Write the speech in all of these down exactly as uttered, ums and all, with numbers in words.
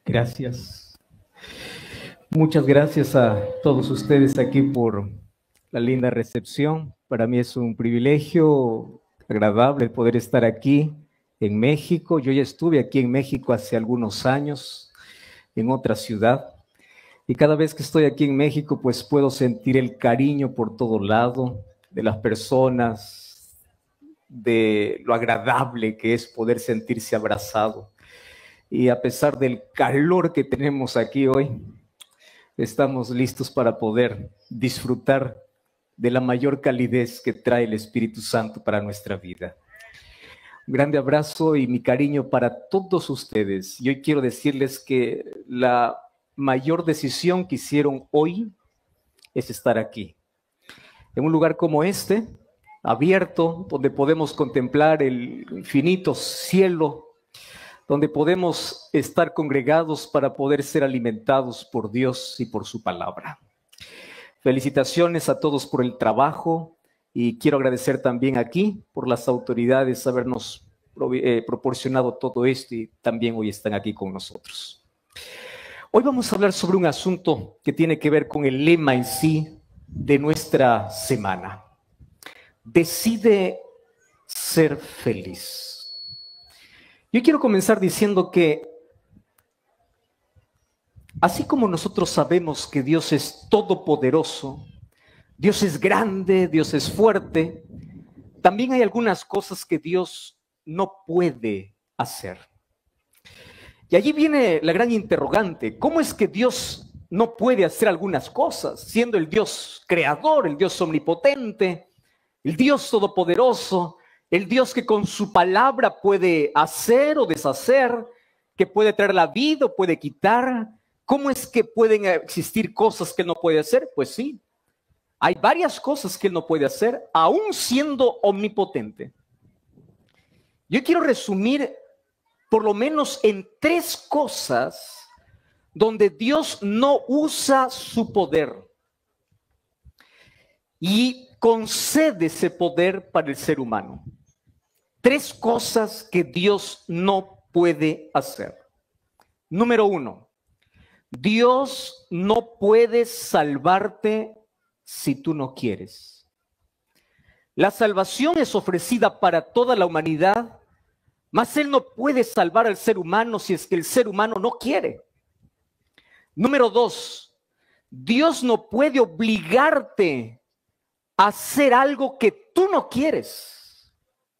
Gracias. Muchas gracias a todos ustedes aquí por la linda recepción. Para mí es un privilegio agradable poder estar aquí en México. Yo ya estuve aquí en México hace algunos años, en otra ciudad. Y cada vez que estoy aquí en México, pues puedo sentir el cariño por todo lado de las personas, de lo agradable que es poder sentirse abrazado. Y a pesar del calor que tenemos aquí hoy, estamos listos para poder disfrutar de la mayor calidez que trae el Espíritu Santo para nuestra vida. Un grande abrazo y mi cariño para todos ustedes. Y hoy quiero decirles que la mayor decisión que hicieron hoy es estar aquí, en un lugar como este, abierto, donde podemos contemplar el infinito cielo, donde podemos estar congregados para poder ser alimentados por Dios y por su palabra. Felicitaciones a todos por el trabajo y quiero agradecer también aquí por las autoridades habernos eh, proporcionado todo esto y también hoy están aquí con nosotros. Hoy vamos a hablar sobre un asunto que tiene que ver con el lema en sí de nuestra semana. Decide ser feliz. Yo quiero comenzar diciendo que así como nosotros sabemos que Dios es todopoderoso, Dios es grande, Dios es fuerte, también hay algunas cosas que Dios no puede hacer. Y allí viene la gran interrogante: ¿cómo es que Dios no puede hacer algunas cosas, siendo el Dios creador, el Dios omnipotente, el Dios todopoderoso, el Dios que con su palabra puede hacer o deshacer, que puede traer la vida o puede quitar? ¿Cómo es que pueden existir cosas que Él no puede hacer? Pues sí, hay varias cosas que Él no puede hacer, aún siendo omnipotente. Yo quiero resumir por lo menos en tres cosas donde Dios no usa su poder y concede ese poder para el ser humano. Tres cosas que Dios no puede hacer. Número uno, Dios no puede salvarte si tú no quieres. La salvación es ofrecida para toda la humanidad, mas Él no puede salvar al ser humano si es que el ser humano no quiere. Número dos, Dios no puede obligarte a hacer algo que tú no quieres.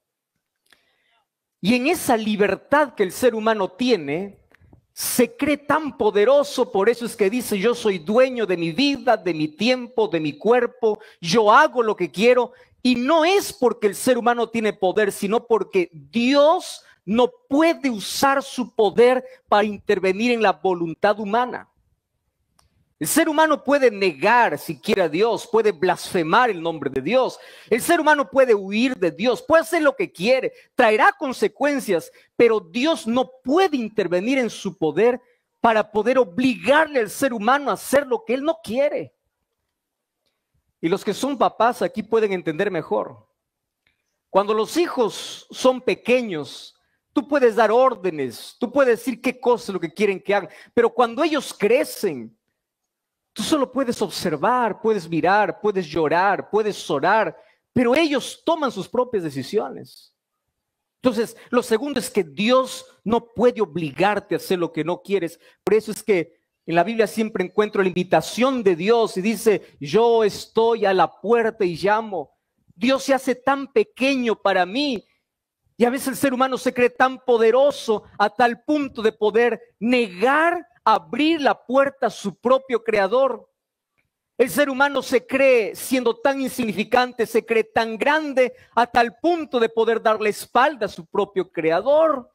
Y en esa libertad que el ser humano tiene, se cree tan poderoso. Por eso es que dice: yo soy dueño de mi vida, de mi tiempo, de mi cuerpo, yo hago lo que quiero. Y no es porque el ser humano tiene poder, sino porque Dios no puede usar su poder para intervenir en la voluntad humana. El ser humano puede negar si quiere a Dios, puede blasfemar el nombre de Dios. El ser humano puede huir de Dios, puede hacer lo que quiere, traerá consecuencias, pero Dios no puede intervenir en su poder para poder obligarle al ser humano a hacer lo que él no quiere. Y los que son papás aquí pueden entender mejor. Cuando los hijos son pequeños, tú puedes dar órdenes, tú puedes decir qué cosa es lo que quieren que hagan, pero cuando ellos crecen, tú solo puedes observar, puedes mirar, puedes llorar, puedes orar, pero ellos toman sus propias decisiones. Entonces, lo segundo es que Dios no puede obligarte a hacer lo que no quieres. Por eso es que en la Biblia siempre encuentro la invitación de Dios y dice: yo estoy a la puerta y llamo. Dios se hace tan pequeño para mí. Y a veces el ser humano se cree tan poderoso a tal punto de poder negar abrir la puerta a su propio creador. El ser humano se cree, siendo tan insignificante, se cree tan grande a tal punto de poder darle espalda a su propio creador.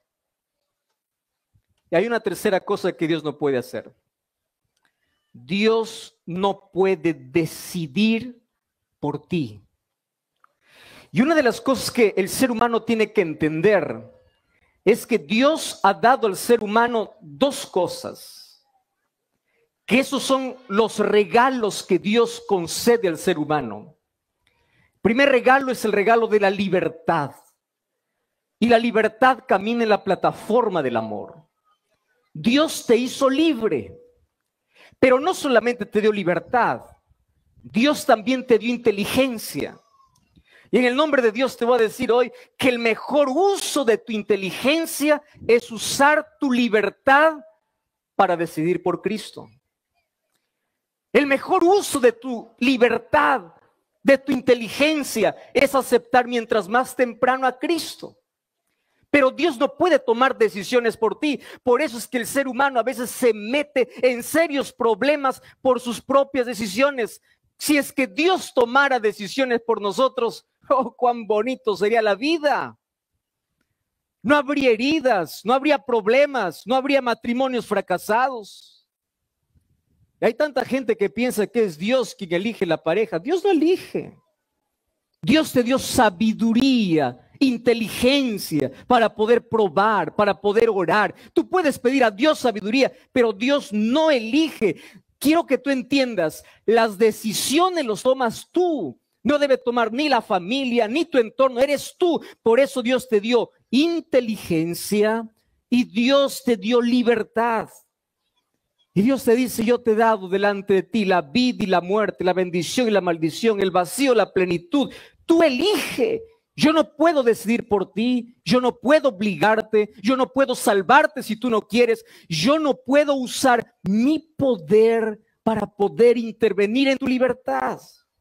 Y hay una tercera cosa que Dios no puede hacer. Dios no puede decidir por ti. Y una de las cosas que el ser humano tiene que entender es que Dios ha dado al ser humano dos cosas, que esos son los regalos que Dios concede al ser humano. El primer regalo es el regalo de la libertad, y la libertad camina en la plataforma del amor. Dios te hizo libre, pero no solamente te dio libertad, Dios también te dio inteligencia. Y en el nombre de Dios te voy a decir hoy que el mejor uso de tu inteligencia es usar tu libertad para decidir por Cristo. El mejor uso de tu libertad, de tu inteligencia, es aceptar mientras más temprano a Cristo. Pero Dios no puede tomar decisiones por ti. Por eso es que el ser humano a veces se mete en serios problemas por sus propias decisiones. Si es que Dios tomara decisiones por nosotros, oh, cuán bonito sería la vida. No habría heridas, no habría problemas, no habría matrimonios fracasados. Y hay tanta gente que piensa que es Dios quien elige la pareja. Dios no elige. Dios te dio sabiduría, inteligencia para poder probar, para poder orar. Tú puedes pedir a Dios sabiduría, pero Dios no elige. Quiero que tú entiendas, las decisiones las tomas tú. No debe tomar ni la familia, ni tu entorno, eres tú. Por eso Dios te dio inteligencia y Dios te dio libertad. Y Dios te dice, yo te he dado delante de ti la vida y la muerte, la bendición y la maldición, el vacío, la plenitud. Tú elige. Yo no puedo decidir por ti, yo no puedo obligarte, yo no puedo salvarte si tú no quieres. Yo no puedo usar mi poder para poder intervenir en tu libertad.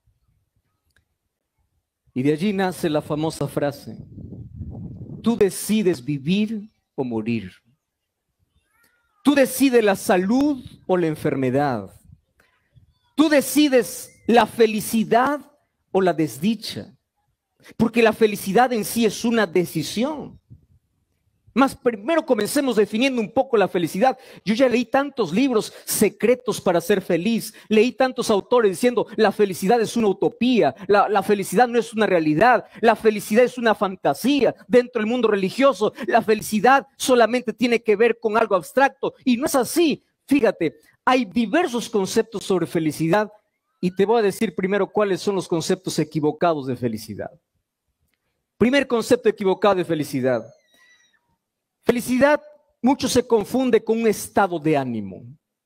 Y de allí nace la famosa frase, tú decides vivir o morir. Tú decides la salud o la enfermedad. Tú decides la felicidad o la desdicha. Porque la felicidad en sí es una decisión. Mas primero comencemos definiendo un poco la felicidad. Yo ya leí tantos libros secretos para ser feliz. Leí tantos autores diciendo la felicidad es una utopía. La, la felicidad no es una realidad. La felicidad es una fantasía. Dentro del mundo religioso, la felicidad solamente tiene que ver con algo abstracto. Y no es así. Fíjate, hay diversos conceptos sobre felicidad. Y te voy a decir primero cuáles son los conceptos equivocados de felicidad. Primer concepto equivocado de felicidad. Felicidad, mucho se confunde con un estado de ánimo.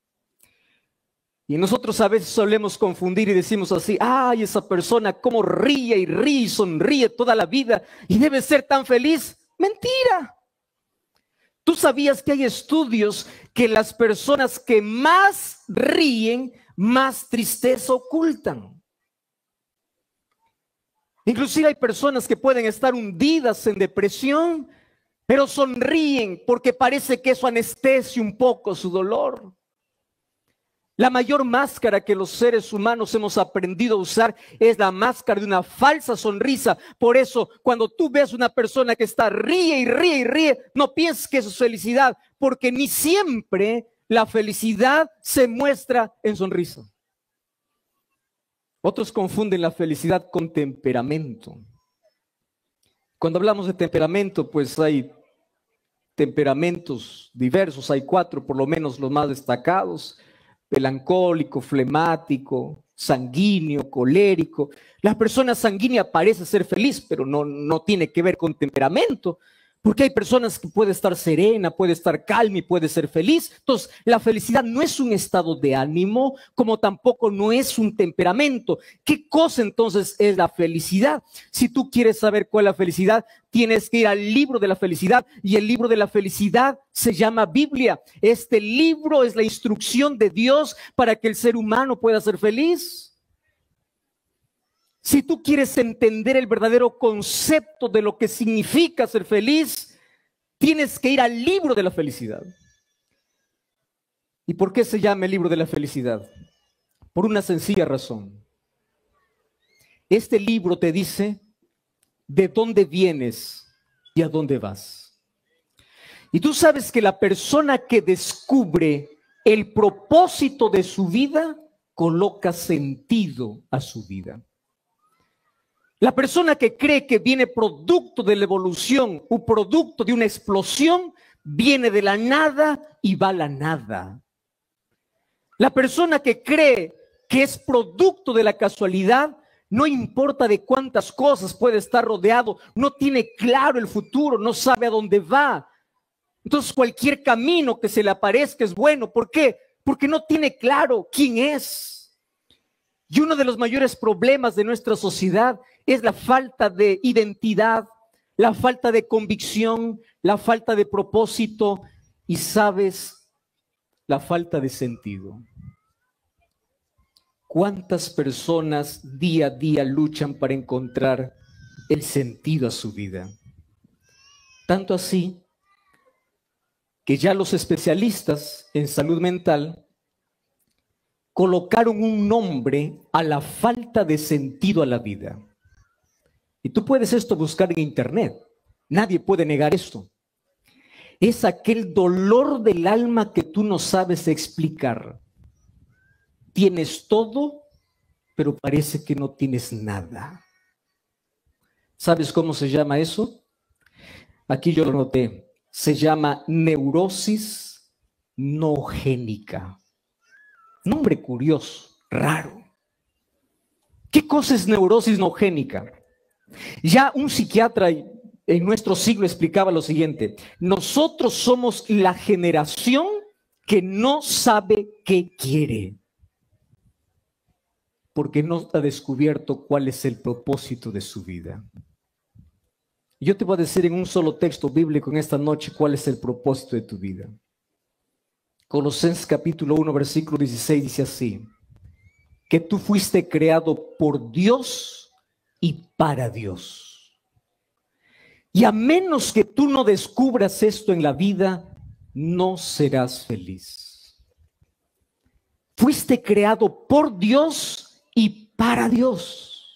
Y nosotros a veces solemos confundir y decimos así, ay, esa persona cómo ríe y ríe y sonríe toda la vida y debe ser tan feliz. Mentira. ¿Tú sabías que hay estudios que las personas que más ríen, más tristeza ocultan? Inclusive hay personas que pueden estar hundidas en depresión, pero sonríen porque parece que eso anestesia un poco su dolor. La mayor máscara que los seres humanos hemos aprendido a usar es la máscara de una falsa sonrisa. Por eso, cuando tú ves una persona que está ríe y ríe y ríe, no pienses que eso es felicidad, porque ni siempre la felicidad se muestra en sonrisa. Otros confunden la felicidad con temperamento. Cuando hablamos de temperamento, pues hay temperamentos diversos, hay cuatro por lo menos los más destacados: melancólico, flemático, sanguíneo, colérico. La persona sanguínea parece ser feliz, pero no, no tiene que ver con temperamento, porque hay personas que puede estar serena, puede estar calma y puede ser feliz. Entonces, la felicidad no es un estado de ánimo, como tampoco no es un temperamento. ¿Qué cosa entonces es la felicidad? Si tú quieres saber cuál es la felicidad, tienes que ir al libro de la felicidad, y el libro de la felicidad se llama Biblia. Este libro es la instrucción de Dios para que el ser humano pueda ser feliz. Si tú quieres entender el verdadero concepto de lo que significa ser feliz, tienes que ir al libro de la felicidad. ¿Y por qué se llama el libro de la felicidad? Por una sencilla razón. Este libro te dice de dónde vienes y a dónde vas. Y tú sabes que la persona que descubre el propósito de su vida coloca sentido a su vida. La persona que cree que viene producto de la evolución o producto de una explosión, viene de la nada y va a la nada. La persona que cree que es producto de la casualidad, no importa de cuántas cosas puede estar rodeado, no tiene claro el futuro, no sabe a dónde va. Entonces cualquier camino que se le aparezca es bueno. ¿Por qué? Porque no tiene claro quién es. Y uno de los mayores problemas de nuestra sociedad es la falta de identidad, la falta de convicción, la falta de propósito y, ¿sabes?, la falta de sentido. ¿Cuántas personas día a día luchan para encontrar el sentido a su vida? Tanto así que ya los especialistas en salud mental colocaron un nombre a la falta de sentido a la vida. Y tú puedes esto buscar en internet. Nadie puede negar esto. Es aquel dolor del alma que tú no sabes explicar. Tienes todo, pero parece que no tienes nada. ¿Sabes cómo se llama eso? Aquí yo lo noté. Se llama neurosis nogénica. Nombre curioso, raro. ¿Qué cosa es neurosis nogénica? Ya un psiquiatra en nuestro siglo explicaba lo siguiente: nosotros somos la generación que no sabe qué quiere, porque no ha descubierto cuál es el propósito de su vida. Yo te voy a decir en un solo texto bíblico en esta noche cuál es el propósito de tu vida. Colosenses capítulo uno, versículo dieciséis dice así: que tú fuiste creado por Dios y para Dios. Y a menos que tú no descubras esto en la vida, no serás feliz. Fuiste creado por Dios y para Dios.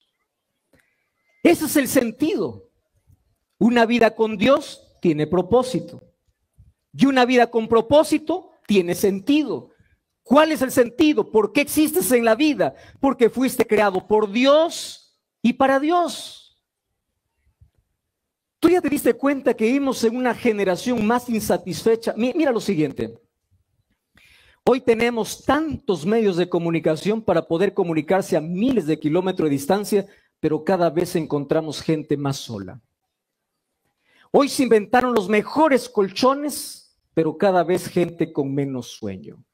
Ese es el sentido. Una vida con Dios tiene propósito. Y una vida con propósito tiene sentido. ¿Cuál es el sentido? ¿Por qué existes en la vida? Porque fuiste creado por Dios y para Dios. ¿Tú ya te diste cuenta que vivimos en una generación más insatisfecha? Mira lo siguiente. Hoy tenemos tantos medios de comunicación para poder comunicarse a miles de kilómetros de distancia, pero cada vez encontramos gente más sola. Hoy se inventaron los mejores colchones, pero cada vez gente con menos sueño.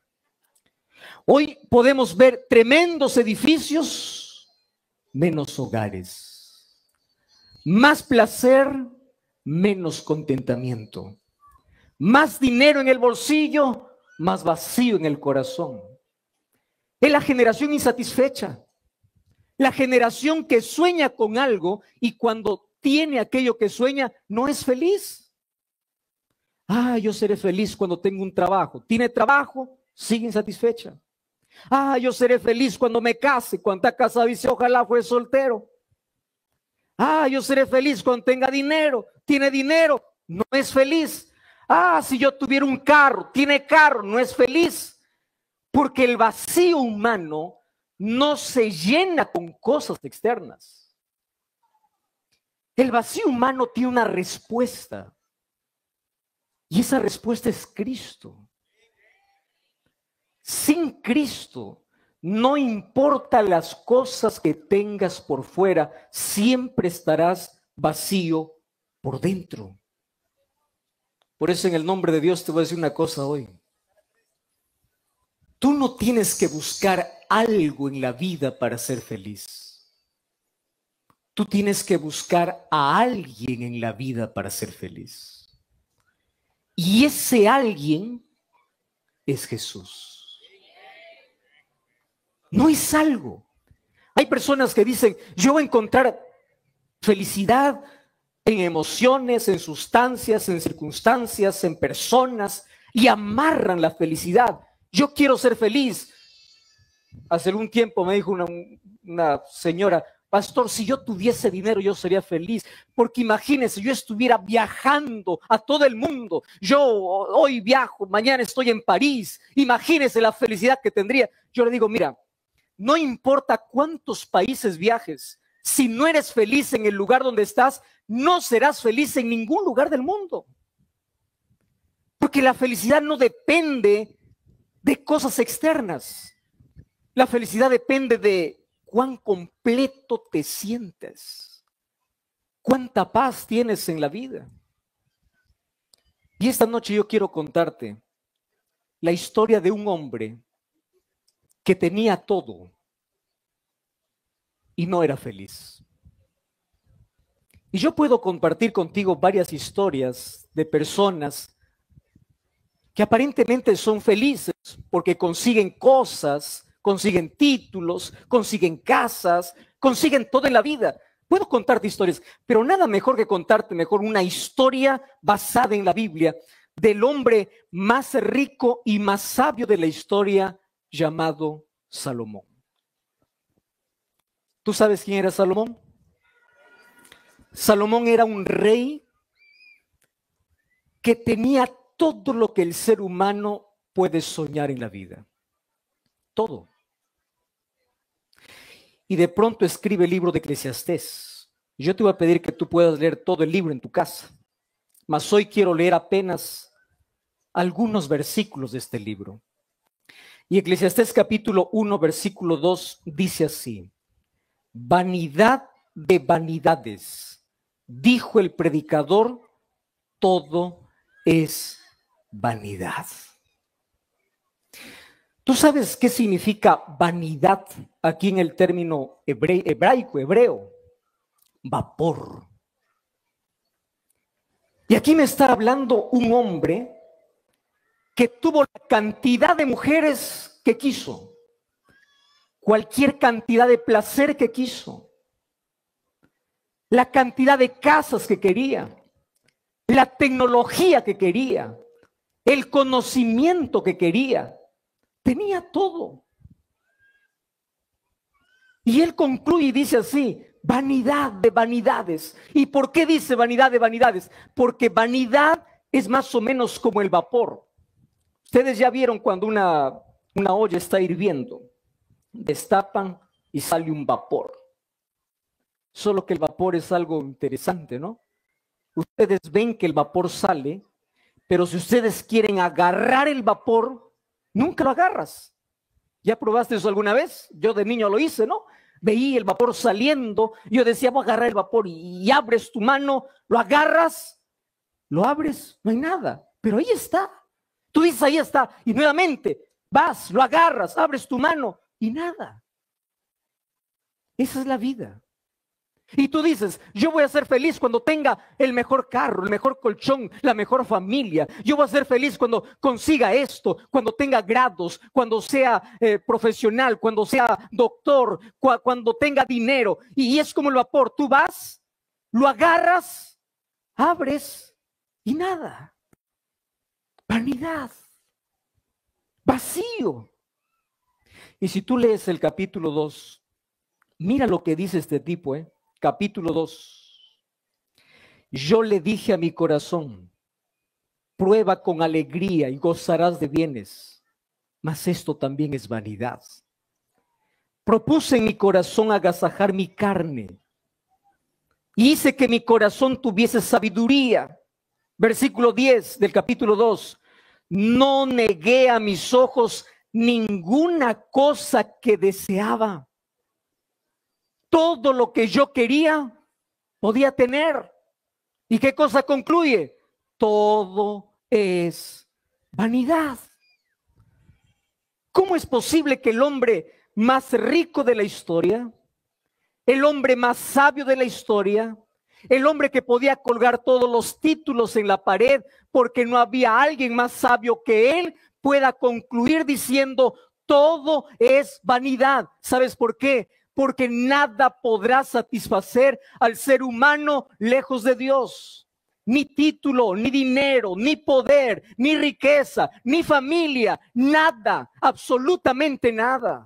Hoy podemos ver tremendos edificios, menos hogares. Más placer, menos contentamiento. Más dinero en el bolsillo, más vacío en el corazón. Es la generación insatisfecha. La generación que sueña con algo y cuando tiene aquello que sueña, no es feliz. Ah, yo seré feliz cuando tengo un trabajo. Tiene trabajo, sigue insatisfecha. Ah, yo seré feliz cuando me case. Cuando está casado dice, ojalá fuera soltero. Ah, yo seré feliz cuando tenga dinero. Tiene dinero, no es feliz. Ah, si yo tuviera un carro, tiene carro, no es feliz. Porque el vacío humano no se llena con cosas externas. El vacío humano tiene una respuesta. Y esa respuesta es Cristo. Sin Cristo, no importa las cosas que tengas por fuera, siempre estarás vacío por dentro. Por eso en el nombre de Dios te voy a decir una cosa hoy. Tú no tienes que buscar algo en la vida para ser feliz. Tú tienes que buscar a alguien en la vida para ser feliz. Y ese alguien es Jesús. No es algo. Hay personas que dicen, yo voy a encontrar felicidad en emociones, en sustancias, en circunstancias, en personas, y amarran la felicidad. Yo quiero ser feliz. Hace un tiempo me dijo una, una señora, pastor, si yo tuviese dinero yo sería feliz, porque imagínense, yo estuviera viajando a todo el mundo, yo hoy viajo, mañana estoy en París, imagínense la felicidad que tendría. Yo le digo, mira, no importa cuántos países viajes, si no eres feliz en el lugar donde estás, no serás feliz en ningún lugar del mundo, porque la felicidad no depende de cosas externas, la felicidad depende de cuán completo te sientes, cuánta paz tienes en la vida. Y esta noche yo quiero contarte la historia de un hombre que tenía todo y no era feliz. Y yo puedo compartir contigo varias historias de personas que aparentemente son felices porque consiguen cosas, consiguen títulos, consiguen casas, consiguen todo en la vida. Puedo contarte historias, pero nada mejor que contarte mejor una historia basada en la Biblia del hombre más rico y más sabio de la historia, llamado Salomón. ¿Tú sabes quién era Salomón? Salomón era un rey que tenía todo lo que el ser humano puede soñar en la vida. Todo. Y de pronto escribe el libro de Eclesiastés. Yo te voy a pedir que tú puedas leer todo el libro en tu casa. Mas hoy quiero leer apenas algunos versículos de este libro. Y Eclesiastés capítulo uno, versículo dos, dice así: vanidad de vanidades, dijo el predicador, todo es vanidad. ¿Tú sabes qué significa vanidad aquí en el término hebre- hebraico, hebreo? Vapor. Y aquí me está hablando un hombre que tuvo la cantidad de mujeres que quiso, cualquier cantidad de placer que quiso, la cantidad de casas que quería, la tecnología que quería, el conocimiento que quería, tenía todo. Y él concluye y dice así: vanidad de vanidades. ¿Y por qué dice vanidad de vanidades? Porque vanidad es más o menos como el vapor. Ustedes ya vieron cuando una, una olla está hirviendo, destapan y sale un vapor. Solo que el vapor es algo interesante, ¿no? Ustedes ven que el vapor sale, pero si ustedes quieren agarrar el vapor, nunca lo agarras. ¿Ya probaste eso alguna vez? Yo de niño lo hice, ¿no? Veía el vapor saliendo, yo decía, voy a agarrar el vapor, y, y abres tu mano, lo agarras, lo abres, no hay nada, pero ahí está. Tú dices, ahí está, y nuevamente vas, lo agarras, abres tu mano y nada. Esa es la vida. Y tú dices, yo voy a ser feliz cuando tenga el mejor carro, el mejor colchón, la mejor familia. Yo voy a ser feliz cuando consiga esto, cuando tenga grados, cuando sea eh, profesional, cuando sea doctor, cu cuando tenga dinero. Y, y es como el vapor, tú vas, lo agarras, abres y nada. Vanidad, vacío. Y si tú lees el capítulo dos, mira lo que dice este tipo, ¿eh? Capítulo dos. Yo le dije a mi corazón, prueba con alegría y gozarás de bienes, mas esto también es vanidad. Propuse en mi corazón agasajar mi carne y hice que mi corazón tuviese sabiduría. Versículo diez del capítulo dos. No negué a mis ojos ninguna cosa que deseaba. Todo lo que yo quería, podía tener. ¿Y qué cosa concluye? Todo es vanidad. ¿Cómo es posible que el hombre más rico de la historia, el hombre más sabio de la historia, el hombre que podía colgar todos los títulos en la pared porque no había alguien más sabio que él, pueda concluir diciendo todo es vanidad? ¿Sabes por qué? Porque nada podrá satisfacer al ser humano lejos de Dios. Ni título, ni dinero, ni poder, ni riqueza, ni familia, nada, absolutamente nada.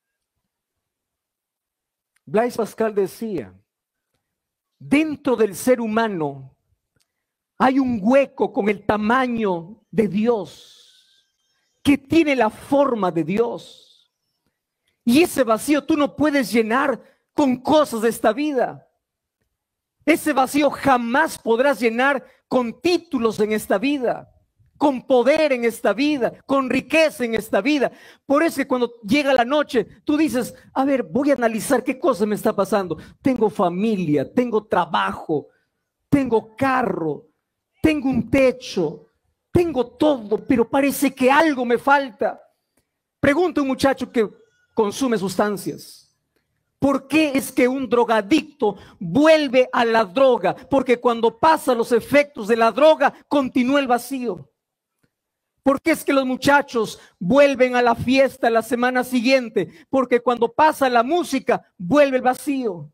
Blaise Pascal decía, dentro del ser humano hay un hueco con el tamaño de Dios, que tiene la forma de Dios. Y ese vacío tú no puedes llenar con cosas de esta vida. Ese vacío jamás podrás llenar con títulos en esta vida, con poder en esta vida, con riqueza en esta vida. Por eso que cuando llega la noche, tú dices, a ver, voy a analizar qué cosa me está pasando. Tengo familia, tengo trabajo, tengo carro, tengo un techo, Tengo todo, pero parece que algo me falta. Pregunta a un muchacho que consume sustancias: ¿por qué es que un drogadicto vuelve a la droga? Porque cuando pasa los efectos de la droga, continúa el vacío. ¿Por qué es que los muchachos vuelven a la fiesta la semana siguiente? Porque cuando pasa la música, vuelve el vacío.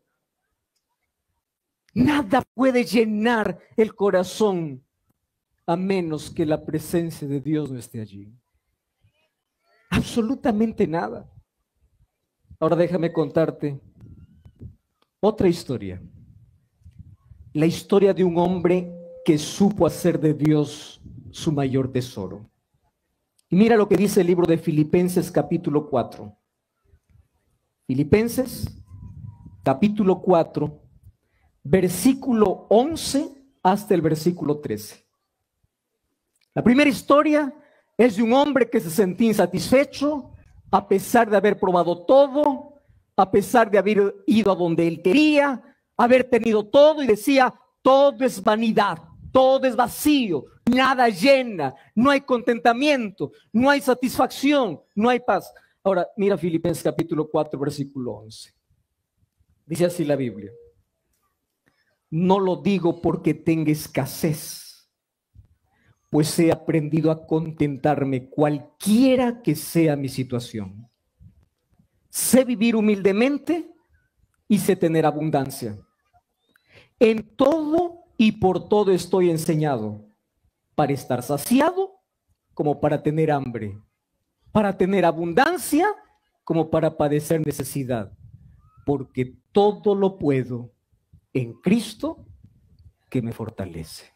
Nada puede llenar el corazón a menos que la presencia de Dios no esté allí. Absolutamente nada. Ahora déjame contarte otra historia. La historia de un hombre que supo hacer de Dios su mayor tesoro. Y mira lo que dice el libro de Filipenses capítulo cuatro. Filipenses capítulo cuatro, versículo once hasta el versículo trece. La primera historia es de un hombre que se sentía insatisfecho a pesar de haber probado todo, a pesar de haber ido a donde él quería, haber tenido todo, y decía: todo es vanidad, todo es vacío, nada llena, no hay contentamiento, no hay satisfacción, no hay paz. Ahora mira Filipenses capítulo cuatro, versículo once. Dice así la Biblia: no lo digo porque tenga escasez, pues he aprendido a contentarme cualquiera que sea mi situación. Sé vivir humildemente y sé tener abundancia. En todo y por todo estoy enseñado, para estar saciado como para tener hambre, para tener abundancia como para padecer necesidad, porque todo lo puedo en Cristo que me fortalece.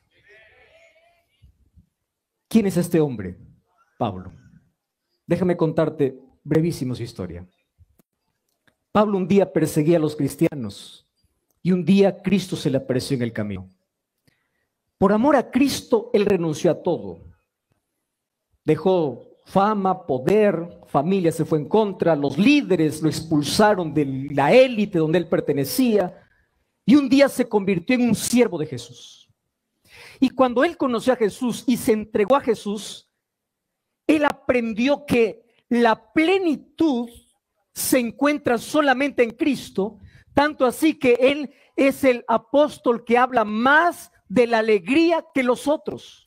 ¿Quién es este hombre? Pablo. Déjame contarte brevísimo su historia. Pablo un día perseguía a los cristianos y un día Cristo se le apareció en el camino. Por amor a Cristo, él renunció a todo. Dejó fama, poder, familia se fue en contra, los líderes lo expulsaron de la élite donde él pertenecía, y un día se convirtió en un siervo de Jesús. Y cuando él conoció a Jesús y se entregó a Jesús, él aprendió que la plenitud se encuentra solamente en Cristo, tanto así que él es el apóstol que habla más de la alegría que los otros.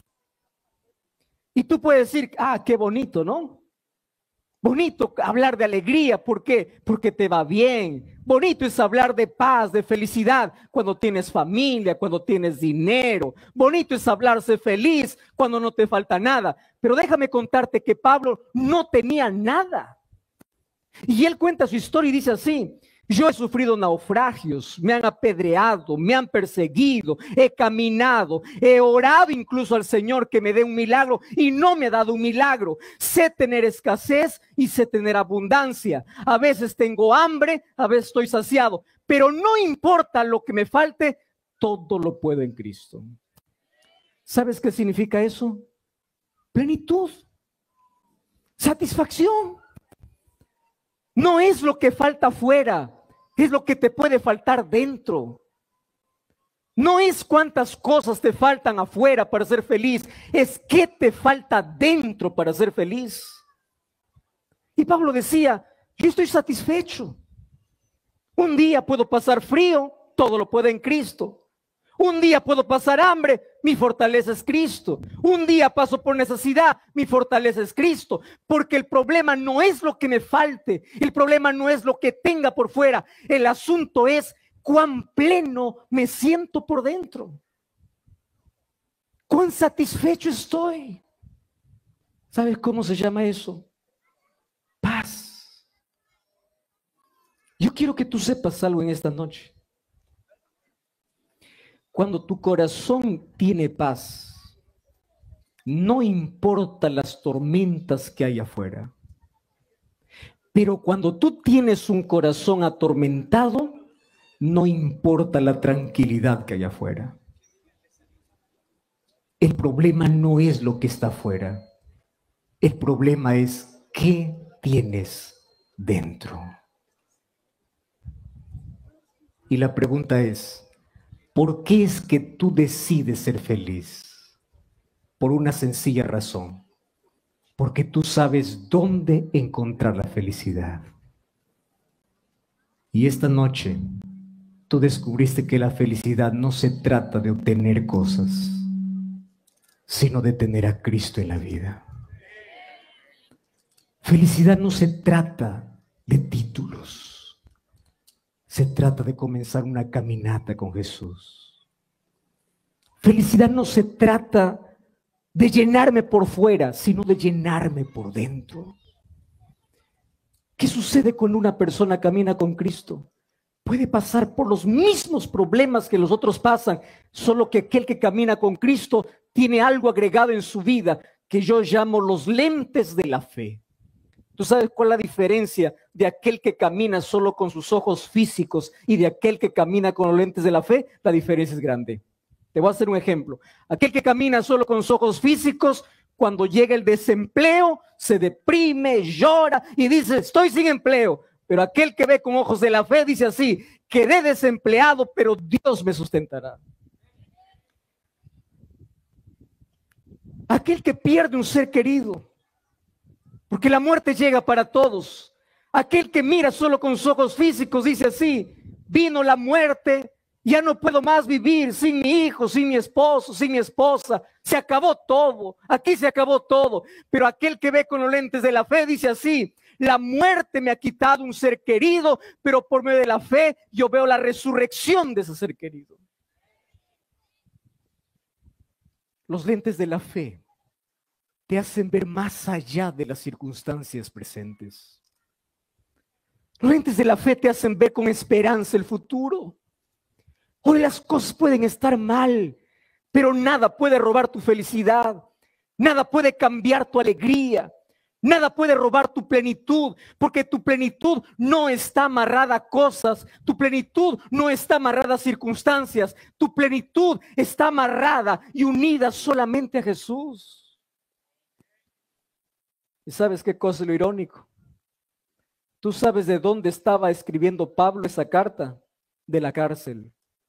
Y tú puedes decir: ah, qué bonito, ¿no? Bonito hablar de alegría. ¿Por qué? Porque te va bien. Bonito es hablar de paz, de felicidad, cuando tienes familia, cuando tienes dinero. Bonito es hablarse feliz cuando no te falta nada. Pero déjame contarte que Pablo no tenía nada. Y él cuenta su historia y dice así: yo he sufrido naufragios, me han apedreado, me han perseguido, he caminado, he orado incluso al Señor que me dé un milagro y no me ha dado un milagro. Sé tener escasez y sé tener abundancia. A veces tengo hambre, a veces estoy saciado, pero no importa lo que me falte, todo lo puedo en Cristo. ¿Sabes qué significa eso? Plenitud, satisfacción. No es lo que falta afuera, es lo que te puede faltar dentro. No es cuántas cosas te faltan afuera para ser feliz, es qué te falta dentro para ser feliz. Y Pablo decía: yo estoy satisfecho. Un día puedo pasar frío, todo lo puedo en Cristo. Un día puedo pasar hambre, mi fortaleza es Cristo. Un día paso por necesidad, mi fortaleza es Cristo. Porque el problema no es lo que me falte, el problema no es lo que tenga por fuera. El asunto es cuán pleno me siento por dentro. Cuán satisfecho estoy. ¿Sabes cómo se llama eso? Paz. Yo quiero que tú sepas algo en esta noche. Cuando tu corazón tiene paz, no importa las tormentas que hay afuera. Pero cuando tú tienes un corazón atormentado, no importa la tranquilidad que hay afuera. El problema no es lo que está afuera. El problema es qué tienes dentro. Y la pregunta es: ¿por qué es que tú decides ser feliz? por una sencilla razón. Porque tú sabes dónde encontrar la felicidad. Y esta noche tú descubriste que la felicidad no se trata de obtener cosas, sino de tener a Cristo en la vida. Felicidad no se trata de títulos. Se trata de comenzar una caminata con Jesús. Felicidad no se trata de llenarme por fuera, sino de llenarme por dentro. ¿Qué sucede cuando una persona camina con Cristo? Puede pasar por los mismos problemas que los otros pasan, solo que aquel que camina con Cristo tiene algo agregado en su vida que yo llamo los lentes de la fe. ¿Tú sabes cuál es la diferencia de aquel que camina solo con sus ojos físicos y de aquel que camina con los lentes de la fe? La diferencia es grande. Te voy a hacer un ejemplo. Aquel que camina solo con sus ojos físicos, cuando llega el desempleo, se deprime, llora y dice, estoy sin empleo. Pero aquel que ve con ojos de la fe dice así, quedé desempleado, pero Dios me sustentará. Aquel que pierde un ser querido, porque la muerte llega para todos. Aquel que mira solo con sus ojos físicos dice así, vino la muerte, ya no puedo más vivir sin mi hijo, sin mi esposo, sin mi esposa. Se acabó todo, aquí se acabó todo. Pero aquel que ve con los lentes de la fe dice así, la muerte me ha quitado un ser querido, pero por medio de la fe yo veo la resurrección de ese ser querido. Los lentes de la fe te hacen ver más allá de las circunstancias presentes. Los lentes de la fe te hacen ver con esperanza el futuro. Hoy las cosas pueden estar mal, pero nada puede robar tu felicidad, nada puede cambiar tu alegría, nada puede robar tu plenitud, porque tu plenitud no está amarrada a cosas, tu plenitud no está amarrada a circunstancias, tu plenitud está amarrada y unida solamente a Jesús. ¿Y sabes qué cosa es lo irónico? ¿Tú sabes de dónde estaba escribiendo Pablo esa carta? De la cárcel.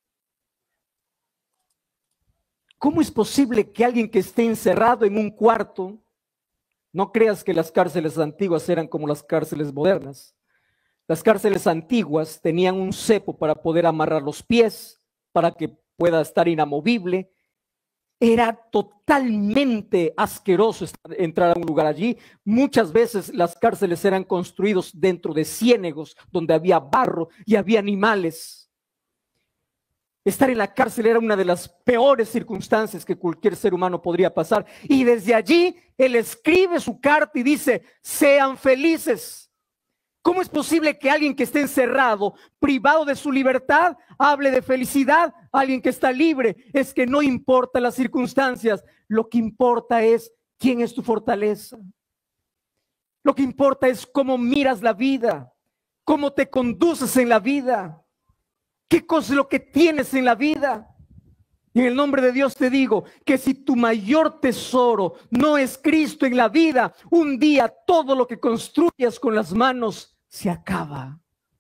¿Cómo es posible que alguien que esté encerrado en un cuarto, no creas que las cárceles antiguas eran como las cárceles modernas? Las cárceles antiguas tenían un cepo para poder amarrar los pies, para que pueda estar inamovible. Era totalmente asqueroso entrar a un lugar allí. Muchas veces las cárceles eran construidas dentro de ciénegos, donde había barro y había animales. Estar en la cárcel era una de las peores circunstancias que cualquier ser humano podría pasar. Y desde allí, él escribe su carta y dice, sean felices. ¿Cómo es posible que alguien que esté encerrado, privado de su libertad, hable de felicidad? Alguien que está libre. Es que no importa las circunstancias. Lo que importa es quién es tu fortaleza. Lo que importa es cómo miras la vida, cómo te conduces en la vida. ¿Qué cosa es lo que tienes en la vida? Y en el nombre de Dios te digo que si tu mayor tesoro no es Cristo en la vida, un día todo lo que construyas con las manos se acaba.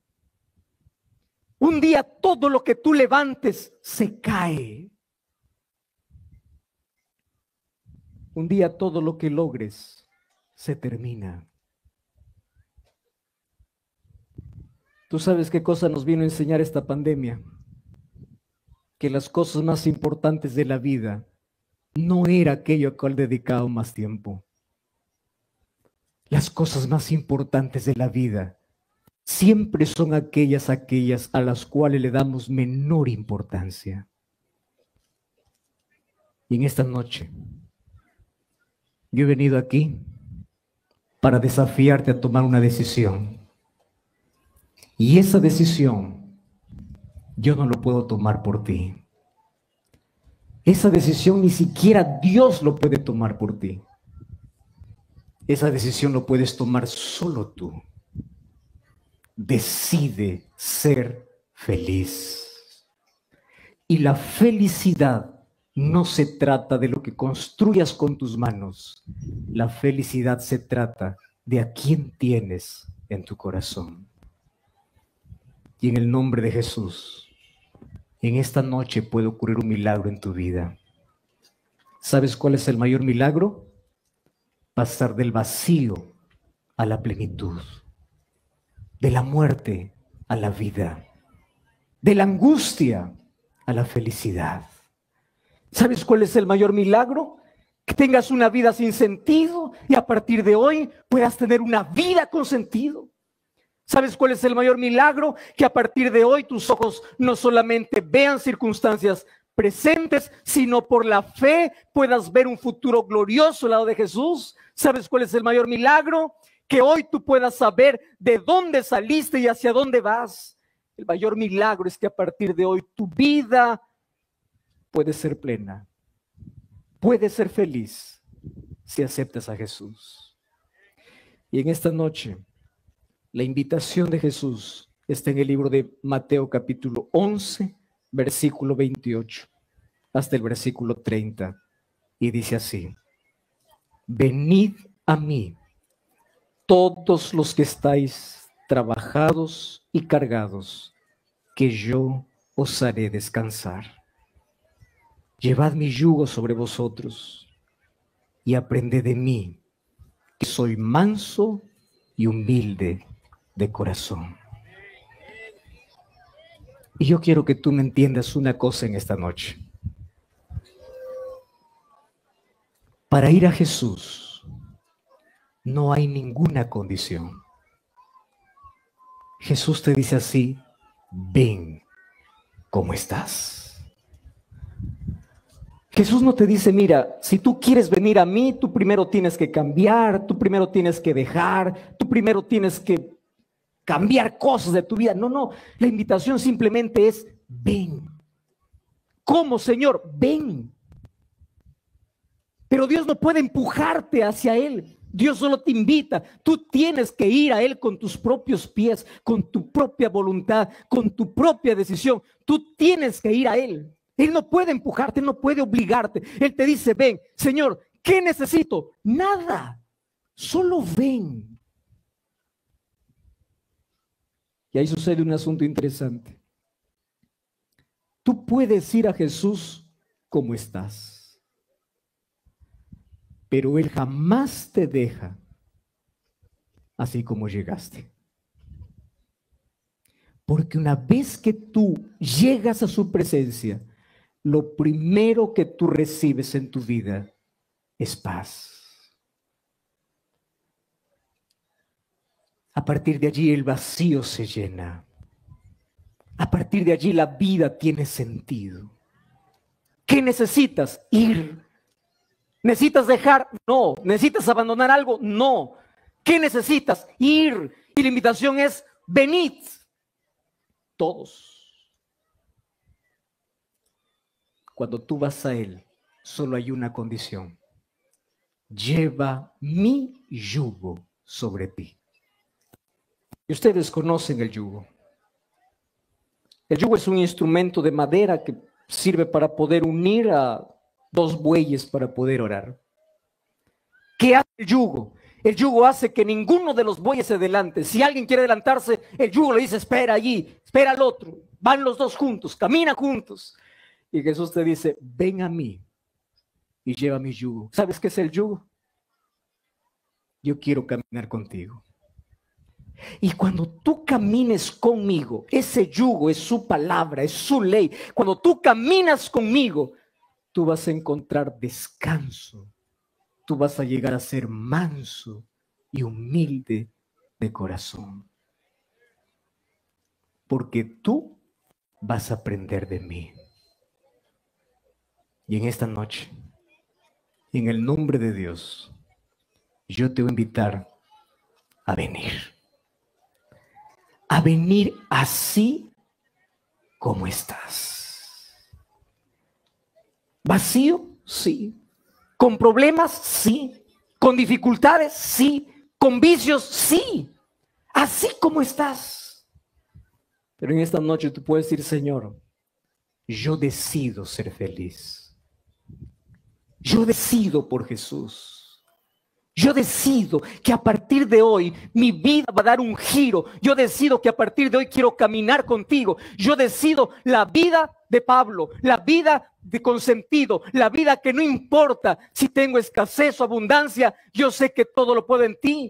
Un día todo lo que tú levantes se cae. Un día todo lo que logres se termina. ¿Tú sabes qué cosa nos vino a enseñar esta pandemia? Que las cosas más importantes de la vida no era aquello a cual dedicaba más tiempo. Las cosas más importantes de la vida siempre son aquellas, aquellas a las cuales le damos menor importancia. Y en esta noche, yo he venido aquí para desafiarte a tomar una decisión. Y esa decisión yo no lo puedo tomar por ti. Esa decisión ni siquiera Dios lo puede tomar por ti. Esa decisión lo puedes tomar solo tú. Decide ser feliz. Y la felicidad no se trata de lo que construyas con tus manos. La felicidad se trata de a quién tienes en tu corazón. Y en el nombre de Jesús, en esta noche puede ocurrir un milagro en tu vida. ¿Sabes cuál es el mayor milagro? Pasar del vacío a la plenitud, de la muerte a la vida, de la angustia a la felicidad. ¿Sabes cuál es el mayor milagro? Que tengas una vida sin sentido y a partir de hoy puedas tener una vida con sentido. ¿Sabes cuál es el mayor milagro? Que a partir de hoy tus ojos no solamente vean circunstancias presentes, sino por la fe puedas ver un futuro glorioso al lado de Jesús. ¿Sabes cuál es el mayor milagro? Que hoy tú puedas saber de dónde saliste y hacia dónde vas. El mayor milagro es que a partir de hoy tu vida puede ser plena, puede ser feliz si aceptas a Jesús. Y en esta noche, la invitación de Jesús está en el libro de Mateo capítulo once, versículo veintiocho, hasta el versículo treinta. Y dice así: venid a mí, todos los que estáis trabajados y cargados, que yo os haré descansar. Llevad mi yugo sobre vosotros y aprended de mí, que soy manso y humilde de corazón. Y yo quiero que tú me entiendas una cosa en esta noche. Para ir a Jesús no hay ninguna condición. Jesús te dice así: ven como estás. Jesús no te dice, mira, si tú quieres venir a mí, tú primero tienes que cambiar, tú primero tienes que dejar, tú primero tienes que cambiar cosas de tu vida. No, no, la invitación simplemente es ven. ¿Cómo, Señor? Ven. Pero Dios no puede empujarte hacia Él. Dios solo te invita. Tú tienes que ir a Él con tus propios pies, con tu propia voluntad, con tu propia decisión. Tú tienes que ir a Él. Él no puede empujarte, no puede obligarte. Él te dice, ven, Señor, ¿qué necesito? Nada, solo ven. Y ahí sucede un asunto interesante. Tú puedes ir a Jesús como estás, pero Él jamás te deja así como llegaste. Porque una vez que tú llegas a su presencia, lo primero que tú recibes en tu vida es paz. A partir de allí el vacío se llena. A partir de allí la vida tiene sentido. ¿Qué necesitas? Ir. ¿Necesitas dejar? No. ¿Necesitas abandonar algo? No. ¿Qué necesitas? Ir. Y la invitación es, venid. Todos. Cuando tú vas a Él, solo hay una condición: lleva mi yugo sobre ti. Y ustedes conocen el yugo. El yugo es un instrumento de madera que sirve para poder unir a dos bueyes para poder orar. ¿Qué hace el yugo? El yugo hace que ninguno de los bueyes se adelante. Si alguien quiere adelantarse, el yugo le dice, espera allí, espera al otro. Van los dos juntos, caminan juntos. Y Jesús te dice, ven a mí y lleva mi yugo. ¿Sabes qué es el yugo? Yo quiero caminar contigo. Y cuando tú camines conmigo, ese yugo es su palabra, es su ley. Cuando tú caminas conmigo, tú vas a encontrar descanso. Tú vas a llegar a ser manso y humilde de corazón. Porque tú vas a aprender de mí. Y en esta noche, en el nombre de Dios, yo te voy a invitar a venir. A venir así como estás. ¿Vacío? Sí. ¿Con problemas? Sí. ¿Con dificultades? Sí. ¿Con vicios? Sí. Así como estás. Pero en esta noche tú puedes decir, Señor, yo decido ser feliz. Yo decido por Jesús. Yo decido que a partir de hoy mi vida va a dar un giro. Yo decido que a partir de hoy quiero caminar contigo. Yo decido la vida de Pablo, la vida de consentido, la vida que no importa si tengo escasez o abundancia, yo sé que todo lo puedo en ti.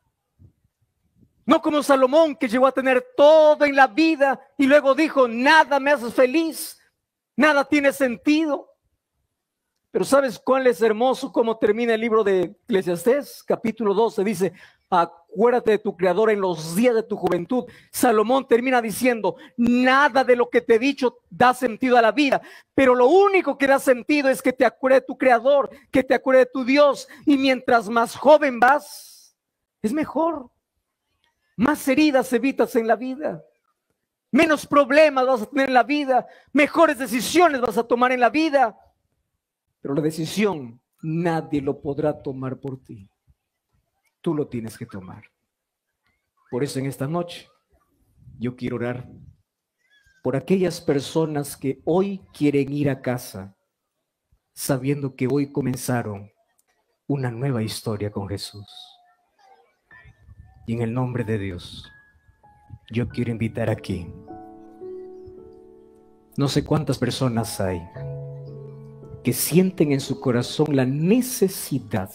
No como Salomón, que llegó a tener todo en la vida y luego dijo, nada me hace feliz, nada tiene sentido. Pero ¿sabes cuál es hermoso? Cómo termina el libro de Eclesiastés, capítulo doce, dice, acuérdate de tu Creador en los días de tu juventud. Salomón termina diciendo, nada de lo que te he dicho da sentido a la vida, pero lo único que da sentido es que te acuerdes de tu Creador, que te acuerdes de tu Dios, y mientras más joven vas, es mejor. Más heridas evitas en la vida, menos problemas vas a tener en la vida, mejores decisiones vas a tomar en la vida. Pero la decisión nadie lo podrá tomar por ti. Tú lo tienes que tomar. Por eso en esta noche yo quiero orar por aquellas personas que hoy quieren ir a casa sabiendo que hoy comenzaron una nueva historia con Jesús. Y en el nombre de Dios, yo quiero invitar aquí. No sé cuántas personas hay que sienten en su corazón la necesidad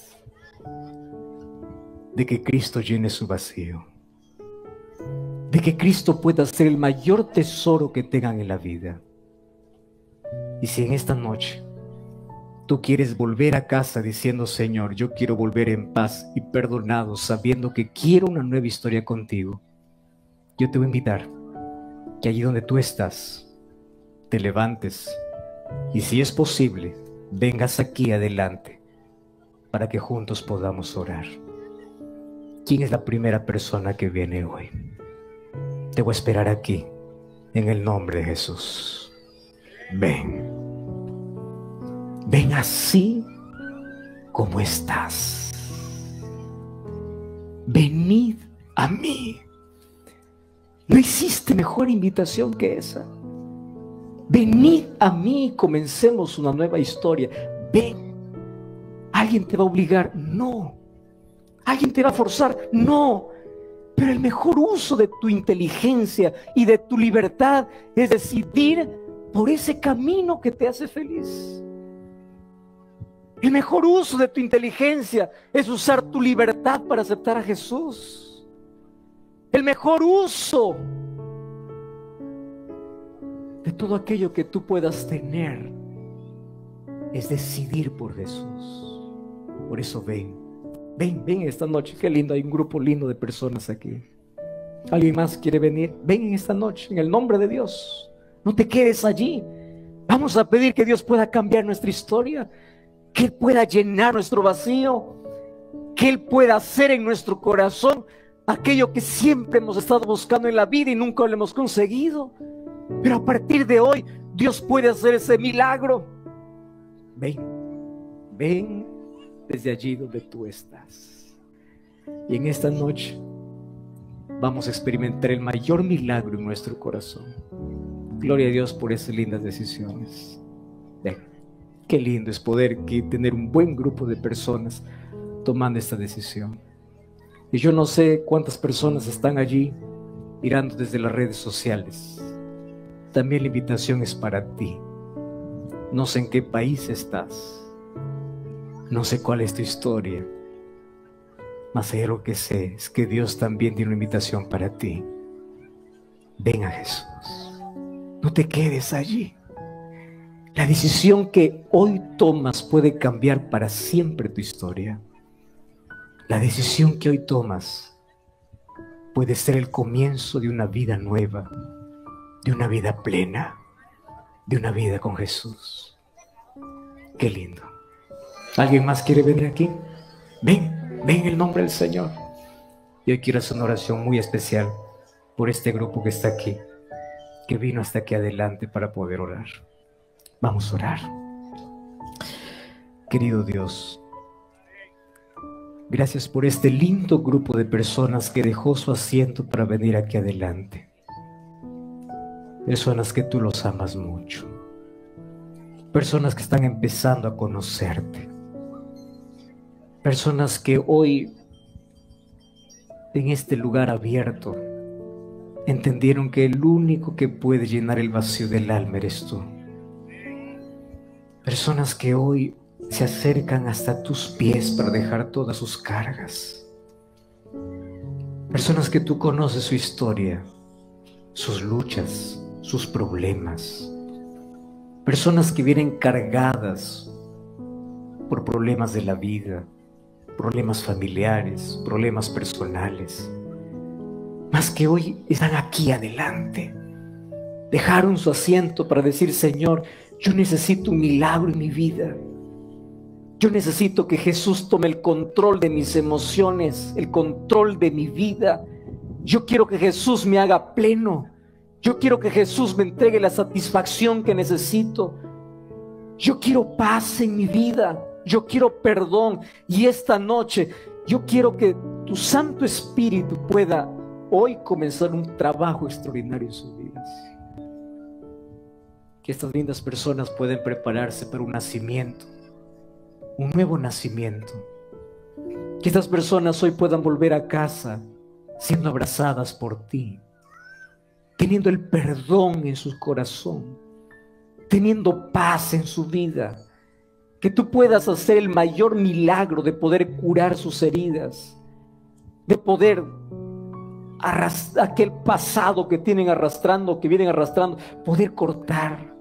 de que Cristo llene su vacío, de que Cristo pueda ser el mayor tesoro que tengan en la vida. Y si en esta noche tú quieres volver a casa diciendo, Señor, yo quiero volver en paz y perdonado, sabiendo que quiero una nueva historia contigo, yo te voy a invitar que allí donde tú estás, te levantes y si es posible, vengas aquí adelante para que juntos podamos orar. ¿Quién es la primera persona que viene hoy? Te voy a esperar aquí, en el nombre de Jesús. Ven. Ven así como estás. Venid a mí. No existe mejor invitación que esa. Venid a mí y comencemos una nueva historia. Ven. ¿Alguien te va a obligar? No. ¿Alguien te va a forzar? No. Pero el mejor uso de tu inteligencia y de tu libertad es decidir por ese camino que te hace feliz. El mejor uso de tu inteligencia es usar tu libertad para aceptar a Jesús. El mejor uso de todo aquello que tú puedas tener es decidir por Jesús. Por eso ven, ven, ven esta noche. Qué lindo, hay un grupo lindo de personas aquí. ¿Alguien más quiere venir? Ven en esta noche, en el nombre de Dios. No te quedes allí. Vamos a pedir que Dios pueda cambiar nuestra historia, que Él pueda llenar nuestro vacío, que Él pueda hacer en nuestro corazón aquello que siempre hemos estado buscando en la vida y nunca lo hemos conseguido. Pero a partir de hoy, Dios puede hacer ese milagro. Ven, ven desde allí donde tú estás. Y en esta noche vamos a experimentar el mayor milagro en nuestro corazón. Gloria a Dios por esas lindas decisiones. Ven, qué lindo es poder que tener un buen grupo de personas tomando esta decisión. Y yo no sé cuántas personas están allí mirando desde las redes sociales. También la invitación es para ti. No sé en qué país estás, no sé cuál es tu historia, mas hay algo que sé, es que Dios también tiene una invitación para ti. Ven a Jesús, no te quedes allí. La decisión que hoy tomas puede cambiar para siempre tu historia. La decisión que hoy tomas puede ser el comienzo de una vida nueva, de una vida plena, de una vida con Jesús. Qué lindo. ¿Alguien más quiere venir aquí? Ven, ven en el nombre del Señor. Y hoy quiero hacer una oración muy especial por este grupo que está aquí, que vino hasta aquí adelante para poder orar. Vamos a orar. Querido Dios, gracias por este lindo grupo de personas que dejó su asiento para venir aquí adelante. Personas que tú los amas mucho. Personas que están empezando a conocerte. Personas que hoy en este lugar abierto entendieron que el único que puede llenar el vacío del alma eres tú. Personas que hoy se acercan hasta tus pies para dejar todas sus cargas. Personas que tú conoces su historia, sus luchas, sus problemas. Personas que vienen cargadas por problemas de la vida, problemas familiares, problemas personales. Más que hoy están aquí adelante. Dejaron su asiento para decir: Señor, yo necesito un milagro en mi vida. Yo necesito que Jesús tome el control de mis emociones, el control de mi vida. Yo quiero que Jesús me haga pleno. Yo quiero que Jesús me entregue la satisfacción que necesito. Yo quiero paz en mi vida. Yo quiero perdón. Y esta noche yo quiero que tu Santo Espíritu pueda hoy comenzar un trabajo extraordinario en sus vidas. Que estas lindas personas puedan prepararse para un nacimiento, un nuevo nacimiento. Que estas personas hoy puedan volver a casa siendo abrazadas por ti, teniendo el perdón en su corazón, teniendo paz en su vida. Que tú puedas hacer el mayor milagro de poder curar sus heridas, de poder arrastrar aquel pasado que tienen arrastrando, que vienen arrastrando, poder cortar.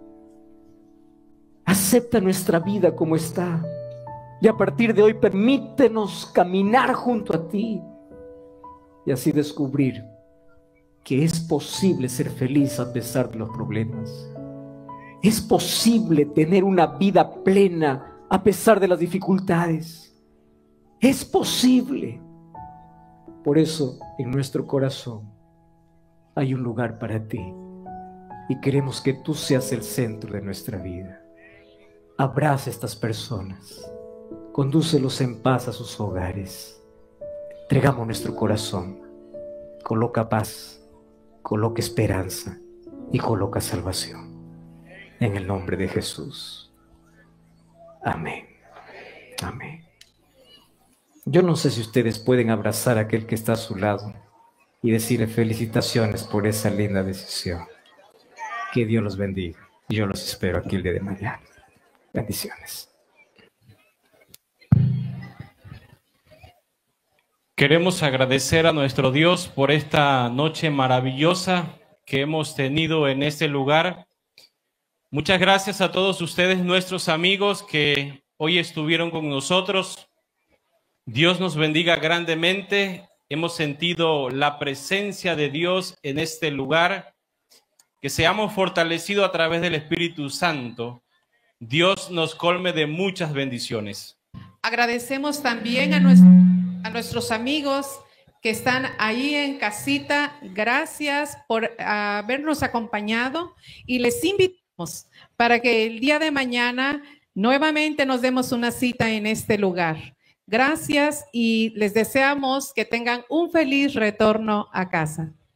Acepta nuestra vida como está. Y a partir de hoy permítenos caminar junto a ti y así descubrir que es posible ser feliz a pesar de los problemas. Es posible tener una vida plena a pesar de las dificultades. Es posible. Por eso en nuestro corazón hay un lugar para ti y queremos que tú seas el centro de nuestra vida. Abraza a estas personas. Condúcelos en paz a sus hogares. Entregamos nuestro corazón. Coloca paz, coloca esperanza y coloca salvación. En el nombre de Jesús. Amén. Amén. Yo no sé si ustedes pueden abrazar a aquel que está a su lado y decirle felicitaciones por esa linda decisión. Que Dios los bendiga. Yo los espero aquí el día de mañana. Bendiciones. Queremos agradecer a nuestro Dios por esta noche maravillosa que hemos tenido en este lugar. Muchas gracias a todos ustedes, nuestros amigos que hoy estuvieron con nosotros. Dios nos bendiga grandemente. Hemos sentido la presencia de Dios en este lugar. Que seamos fortalecidos a través del Espíritu Santo. Dios nos colme de muchas bendiciones. Agradecemos también a, nuestro, a nuestros amigos que están ahí en casita. Gracias por habernos acompañado y les invitamos para que el día de mañana nuevamente nos demos una cita en este lugar. Gracias y les deseamos que tengan un feliz retorno a casa.